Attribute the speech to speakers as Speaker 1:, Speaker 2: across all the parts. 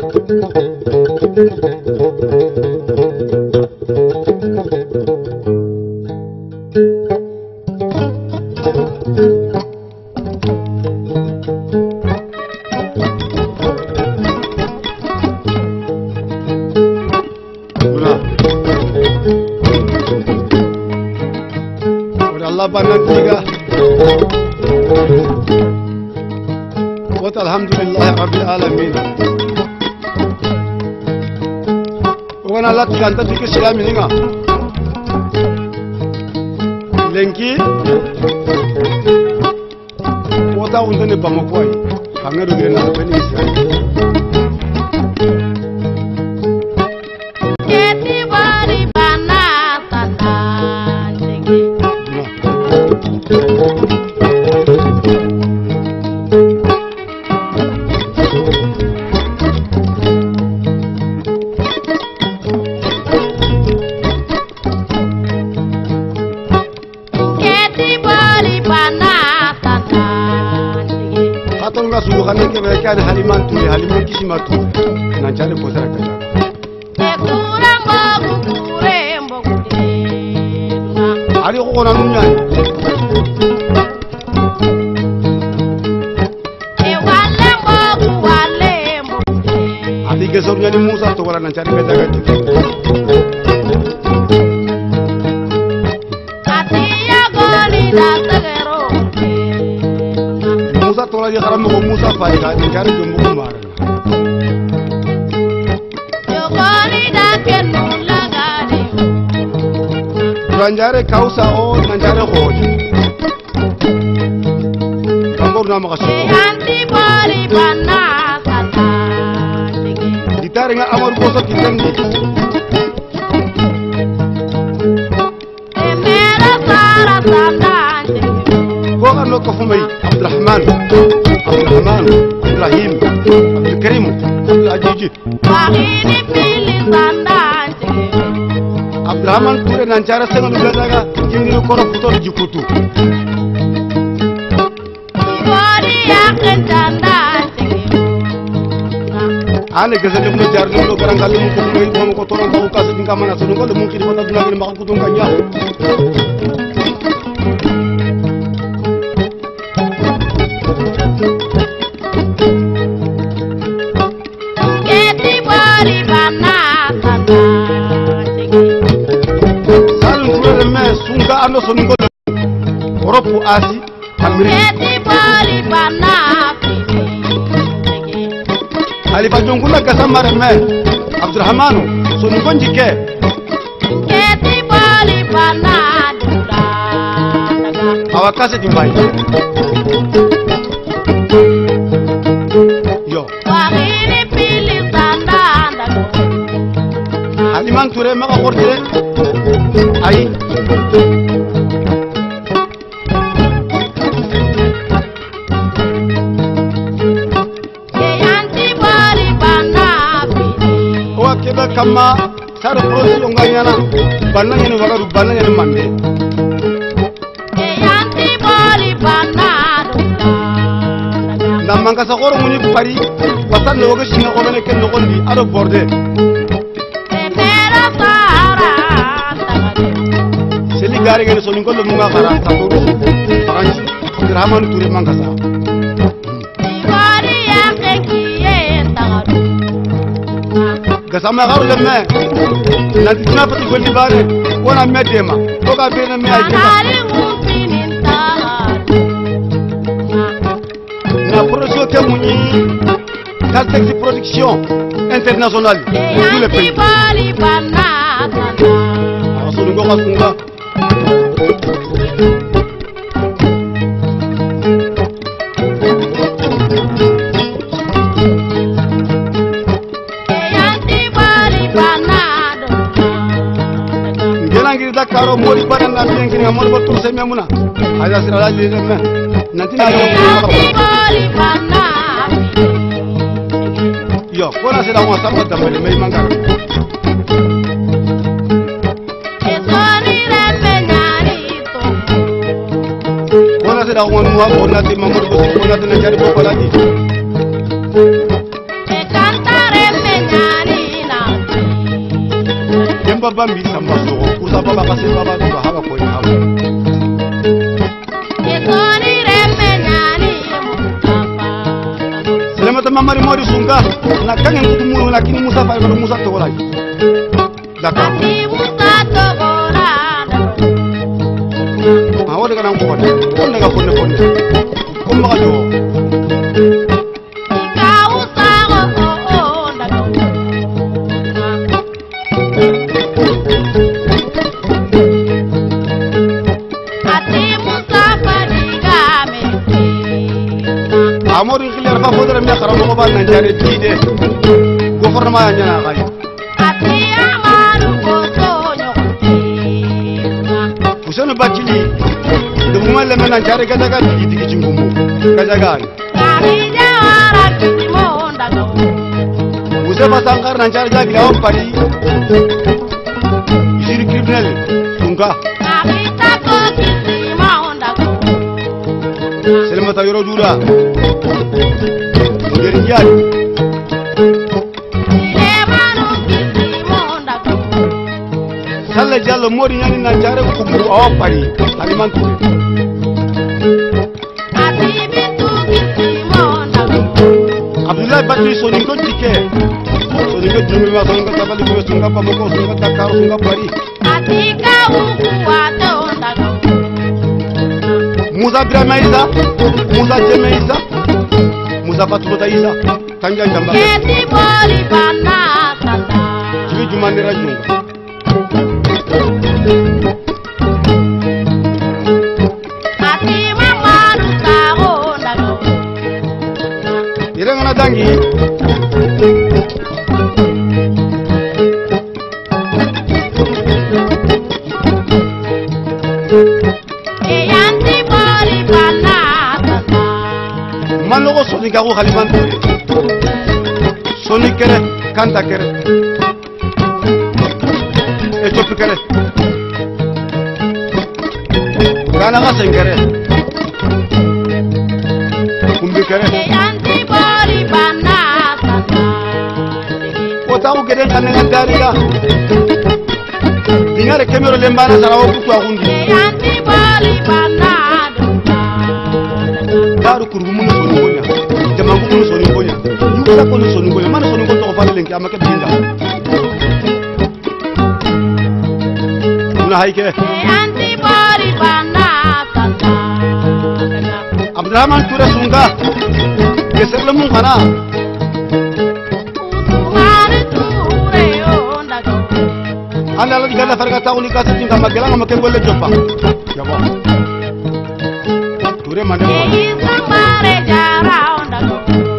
Speaker 1: Allah banantiga alhamdulillah rabbil alamin wana lat ganta tiki silami ninga lenki wota undane bamakwai hangaru gena bani israel Subuhane ke mereka haliman tu, haliman kisi matu, nancari posara kerja. Hari aku orang dunia. Adi kesornya di Musa tu orang nancari kerja kerja. Tola di karam ko Musa fay ka ni kare jumbu ko mar yo koni da ken la gadi ranjare kausa o ranjare hoji kambor na makaso anti bari bana sata ditare nga amor ko so kitengi emera sara sanda ko ano ko fumay Abdurrahman, Ibrahim, Abdul Karim, Abdul Aziz. Abdurrahman ture nancara sengon belaga kini koro putor jikutu. Ane kesel mu jar dulu karang kali mu ko tolong tahu kasih tingkah mana sunu kalau mungkin pada lagi makan kutung kanya. Ano soningo Europe Asi Amerika Ali pajongula kasamare me Abdurrahmanu soningo njike awakase timbai yo Aliman ture maka korte ai kama sar prosi onganyana banna ngene wagaru banna ngene mande yanti boli banna namanga sa goro muni pari wasan no ga shinga omene ken no gondi ado borde mera sara seli gari ngene so ni gollo munga khara ta to faransi Abdurrahman Touré manga sa Kasama garu lemme nanti tuna pati golli bare wona medema to ga bena mi ay na production ke muni Caltex production internationale tous les pays asulu go kasunga Karo mori pada na bien kini amor betul saya memuna ada sirala di sana nanti na yo kona sila mo sa mata mele may mangara kona sila mo nuwa mo natin mamor betul mo natin na jari po lagi babambi samba sogo kusa baba kasi baba to haba ko ni hawo
Speaker 2: Esoni remenyani Mustafa
Speaker 1: selema ta mamari mori sunga na kangen kutumuru lakini Musa fa ko Musa to wala daka
Speaker 2: Ati Musa to gora
Speaker 1: awode kana ko ko daga ko ne ko ma do Amori khilar fa fodra mi khara mo ba nan jare tide gouvernement ya nyana kay
Speaker 2: Ati amaru ko sonyo
Speaker 1: Usano bakili de mo le men nan jare ga daga digi cingumbu ga daga
Speaker 2: Kami jawara kimo ndago
Speaker 1: Musa ba sankar nan jare ga on pari jiri criminel sunga
Speaker 2: Kami tako kimo ndago
Speaker 1: selma ta yoro dura Gerinjal Salla Jallo mori nyani na jare ko bu awa pari alimantu Abdullah Batri soningo tike soningo jumi ma soningo tabali ko sunga pa moko sunga takar sunga pari
Speaker 2: Atika ukwata ondago
Speaker 1: Musa Bramaisa Musa Jemaisa Musa Patruta Isa Tanja Jamba
Speaker 2: Keti boli bana sata
Speaker 1: Jibi Jumani Rajunga
Speaker 2: Ati mamaru kago ondago
Speaker 1: Irengana dangi
Speaker 2: Eyanti boli bana sata
Speaker 1: Manogo soni gago khalimantu Soni kere kanta kere Ethiopia kere Kana ga sengere Kumbi kere
Speaker 2: Eyanti boli bana sata
Speaker 1: Otaku kere kanenga dariga Dingare kemero lembana sarawo kutu agundi
Speaker 2: Eyanti boli bana
Speaker 1: Daru kurgumu soni gonya Jamangu mu soni gonya Yusa ko soni gonya mana soni ko to fa lenki amake binda Una haike
Speaker 2: Eyanti boli bana sata
Speaker 1: Abdurrahman Ture sunga Geserle mun kana
Speaker 2: Usumani ture ondago
Speaker 1: Anda la digala farga tauni ka sitinga magela ngam ke golle joppa Yabo Ture mande
Speaker 2: Eyi samare jara ondago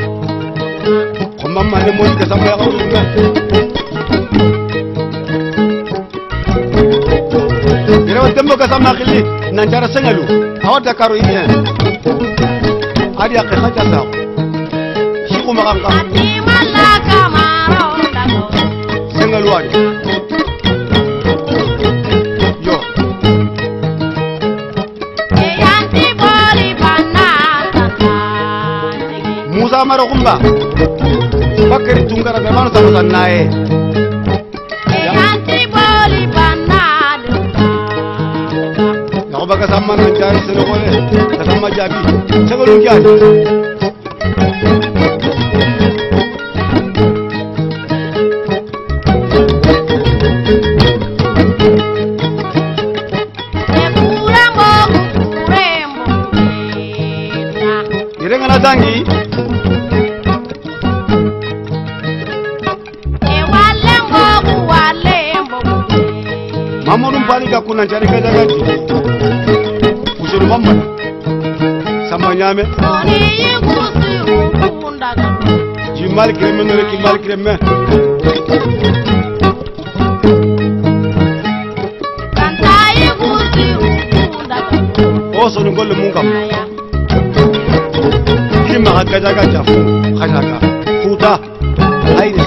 Speaker 1: Komam mande mo ke samya ko sunga Ira wadembo ka samna khili nanjara sengalu awata karo ine Adi ya khaja sa Shiku makam kam
Speaker 2: Ati malaka mara ondago
Speaker 1: sengalu adi Yo
Speaker 2: Eyanti boli bana sata
Speaker 1: Musa maro kumba Bakari tungara be manu sama sannae
Speaker 2: Eyanti boli bana
Speaker 1: Nako baka sama nanjara seno gole Kasama jabi Sengalu kiani
Speaker 2: Ekura mogu kurembo
Speaker 1: Irengana dangi
Speaker 2: Ewale mogu wale mbogu
Speaker 1: Mamadou Mpali ga kuna njari kaja gaji Usuru mamman Sama nyame
Speaker 2: Oni yikusi ukundaga
Speaker 1: Jimal kreme nore kimal kreme
Speaker 2: Kanta yikusi ukundaga
Speaker 1: Oso nungole munga
Speaker 2: Aya
Speaker 1: Kima hakaja gaja fu Khashaka Futa Haide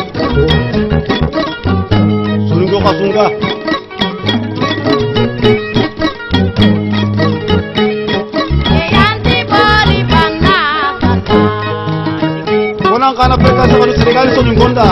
Speaker 1: Sunungo kasunga
Speaker 2: Eyanti boli bana sata
Speaker 1: Kona kana peka sa kanu Senegal so nungonda